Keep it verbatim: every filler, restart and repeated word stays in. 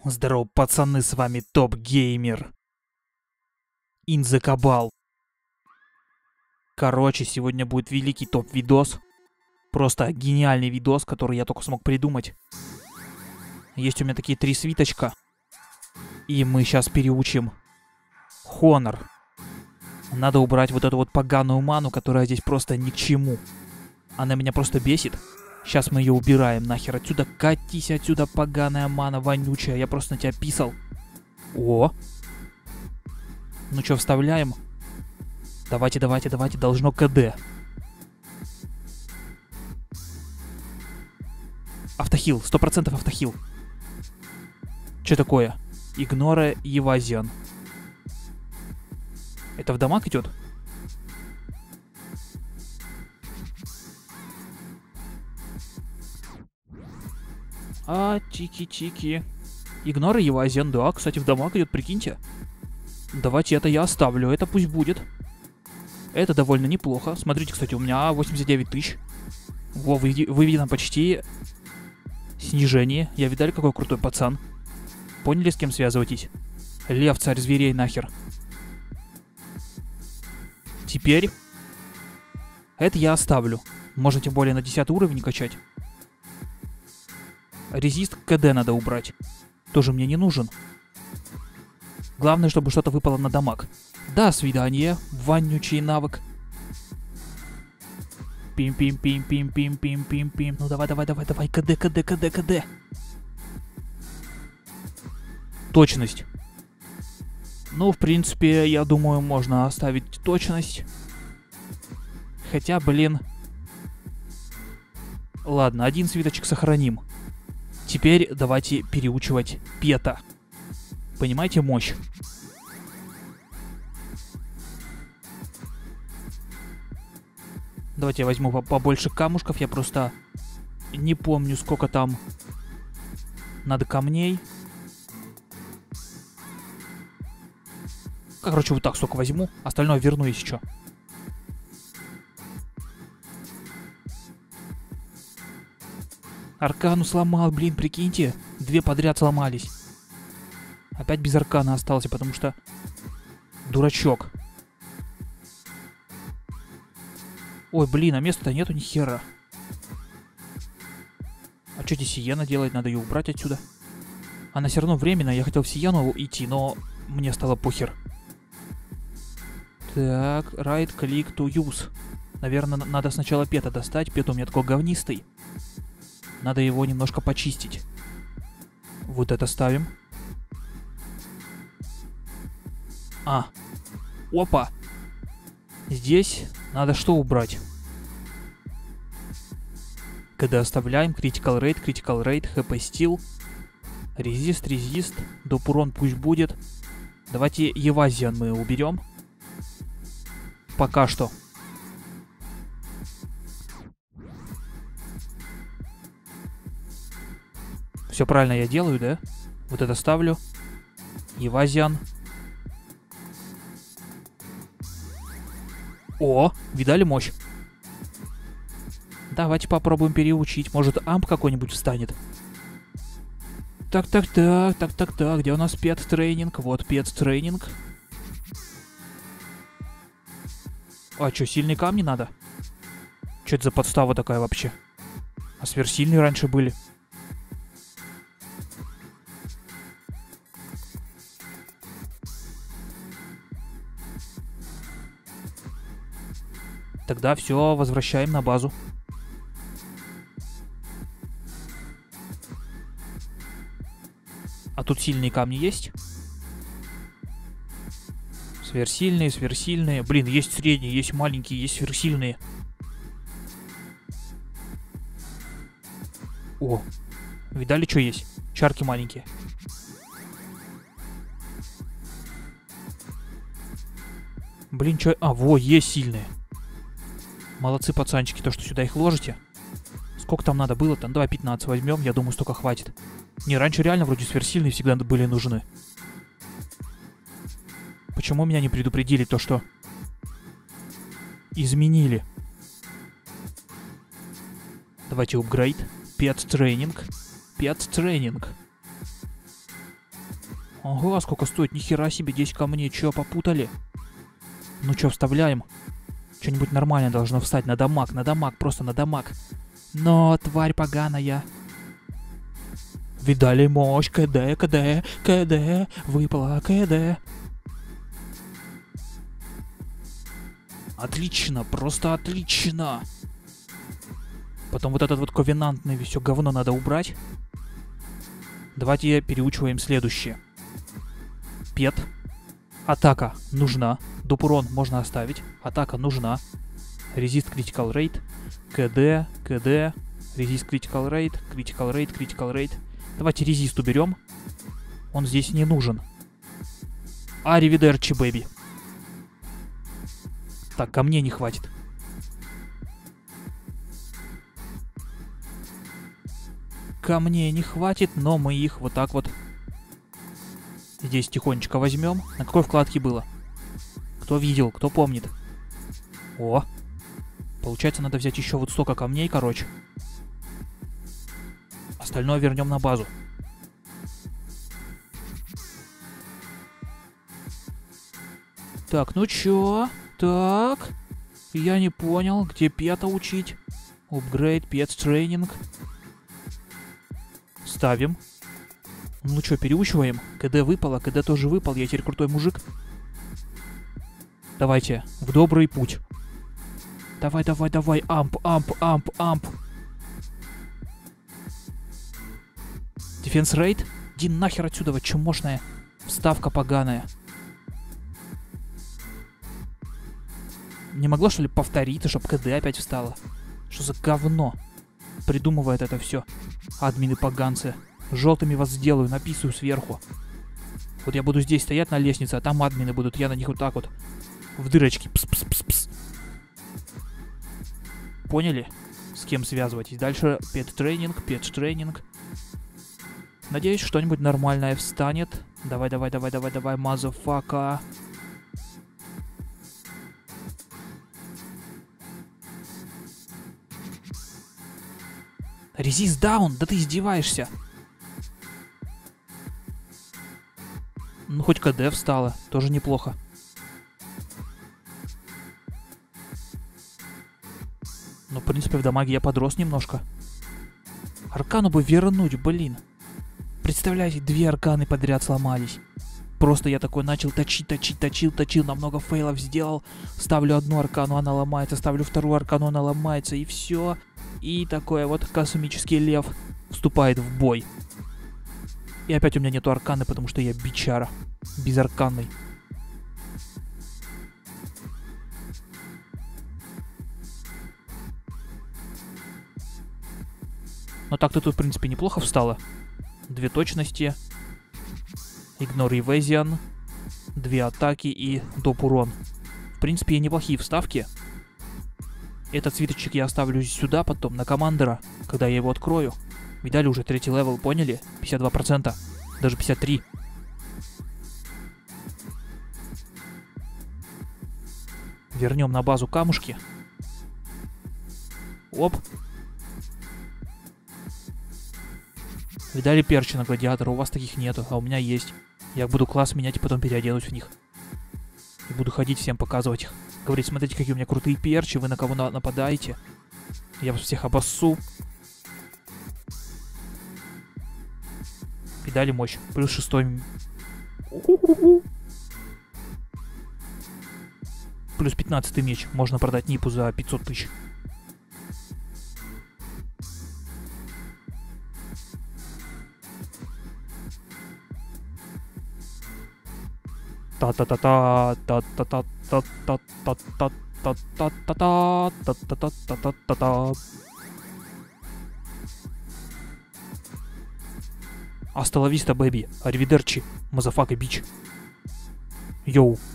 Здорово, пацаны, с вами Топ Геймер. In the Cabal. Короче, сегодня будет великий топ-видос. Просто гениальный видос, который я только смог придумать. Есть у меня такие три свиточка. И мы сейчас переучим Honor. Надо убрать вот эту вот поганую ману, которая здесь просто ни к чему. Она меня просто бесит. Сейчас мы ее убираем нахер отсюда. Катись отсюда, поганая мана, вонючая. Я просто на тебя писал. О! Ну что, вставляем? Давайте, давайте, давайте. Должно КД. Автохил. Сто процентов автохил. Что такое? Игноре Евазиан. Это в дамаг идет? А, чики-чики. Игнор и Евазиан, да, кстати, в дамаг идет, прикиньте. Давайте это я оставлю, это пусть будет. Это довольно неплохо. Смотрите, кстати, у меня восемьдесят девять тысяч. Во, вы, вы видно почти снижение. Я видали, какой крутой пацан. Поняли, с кем связываетесь? Лев, царь зверей, нахер. Теперь это я оставлю. Можно тем более на десятый уровень качать. Резист КД надо убрать. Тоже мне не нужен. Главное, чтобы что-то выпало на дамаг. До свидания, вонючий навык. Пим-пим-пим-пим-пим-пим-пим-пим. Ну давай, давай, давай, давай. КД, КД, КД, КД. Точность. Ну, в принципе, я думаю, можно оставить точность. Хотя, блин. Ладно, один свиточек сохраним. Теперь давайте переучивать Пета. Понимаете, мощь? Давайте я возьму побольше камушков. Я просто не помню, сколько там надо камней. Короче, вот так столько возьму. Остальное верну, если что. Аркану сломал, блин, прикиньте. Две подряд сломались. Опять без аркана остался, потому что дурачок. Ой, блин, а места-то нету ни хера. А что здесь Сиена делает? Надо ее убрать отсюда. Она все равно временная. Я хотел в Сиену идти, но мне стало похер. Так, right click to use. Наверное, надо сначала Пета достать. Пет у меня такой говнистый. Надо его немножко почистить. Вот это ставим. А. Опа. Здесь надо что убрать? КД оставляем. Critical Rate, Critical Rate, хп Steel. Резист, резист. Доп урон пусть будет. Давайте Евазиан мы уберем. Пока что. Все правильно я делаю, да? Вот это ставлю. Евазиан. О, видали мощь? Давайте попробуем переучить. Может, амп какой-нибудь встанет. Так, так, так, так, так, так. Где у нас пет тренинг? Вот пет тренинг. А что, сильные камни надо? Что это за подстава такая вообще? А сверхсильные раньше были. Тогда все, возвращаем на базу. А тут сильные камни есть? Сверхсильные, сверхсильные. Блин, есть средние, есть маленькие, есть сверхсильные. О, видали, что есть? Чарки маленькие. Блин, что... А, во, есть сильные. Молодцы, пацанчики, то, что сюда их ложите. Сколько там надо было? Там давай пятнадцать возьмем, я думаю, столько хватит. Не, раньше реально вроде сверхсильные всегда были нужны. Почему меня не предупредили то, что изменили? Давайте апгрейд. Пет тренинг. Пет тренинг. Ага, сколько стоит? Нихера себе, десять камней. Чё, попутали? Ну чё, вставляем? Что-нибудь нормальное должно встать. На дамаг, на дамаг, просто на дамаг. Но, тварь поганая. Видали мощь? КД, КД, КД. Выпала КД. Отлично, просто отлично. Потом вот этот вот ковенантный все говно надо убрать. Давайте переучиваем следующее. Пет. Атака нужна. Допурон можно оставить. Атака нужна. Резист Critical Rate. КД, КД. Резист Critical Rate. Critical Rate, Critical Rate. Давайте резист уберем. Он здесь не нужен. Аривидерчи, бэби. Так, камней не хватит. Камней не хватит, но мы их вот так вот здесь тихонечко возьмем. На какой вкладке было? Кто видел, кто помнит? О! Получается, надо взять еще вот столько камней, короче. Остальное вернем на базу. Так, ну чё? Так. Я не понял, где пета учить. Upgrade, пет тренинг. Ставим. Ну чё, переучиваем? КД выпало, КД тоже выпал. Я теперь крутой мужик. Давайте, в добрый путь. Давай, давай, давай. Амп, амп, амп, амп. Дефенс рейд? Иди нахер отсюда, чумошная. Вставка поганая. Не могло, что ли, повторить, чтобы КД опять встала? Что за говно? Придумывает это все. Админы поганцы. Желтыми вас сделаю, написываю сверху. Вот я буду здесь стоять на лестнице, а там админы будут. Я на них вот так вот. В дырочки. Пс-пс-пс-пс. Поняли? С кем связывайтесь? Дальше пет-тренинг, пет-тренинг. Надеюсь, что-нибудь нормальное встанет. Давай, давай, давай, давай, давай, мазафака. Резист даун, да ты издеваешься. Ну, хоть КД встала, тоже неплохо. Ну, в принципе, в дамаге я подрос немножко. Аркану бы вернуть, блин. Представляете, две арканы подряд сломались. Просто я такой начал точить, точить, точил, точил, намного фейлов сделал. Ставлю одну аркану, она ломается, ставлю вторую аркану, она ломается, и все. И такой вот космический лев вступает в бой. И опять у меня нету арканы, потому что я бичара. Безарканный. Но так-то тут, в принципе, неплохо встало. Две точности. Ignore Evasion. Две атаки и доп урон. В принципе, неплохие вставки. Этот цветочек я оставлю сюда потом, на командера, когда я его открою. Видали, уже третий левел, поняли? пятьдесят два процента. Даже пятьдесят три процента. Вернем на базу камушки. Оп. Видали перчи на гладиатора? У вас таких нету, а у меня есть. Я буду класс менять и потом переоденусь в них. И буду ходить всем показывать их. Говорить, смотрите, какие у меня крутые перчи, вы на кого на нападаете. Я вас всех обоссу. Видали мощь? Плюс шестой. Плюс пятнадцатый меч. Можно продать Нипу за пятьсот тысяч. Та-та-та-та, та-та-та-та-та-та-та-та-та-та-та-та-та-та-та. Hasta la vista, baby. Arrivederci, motherfucker, bitch. Йоу.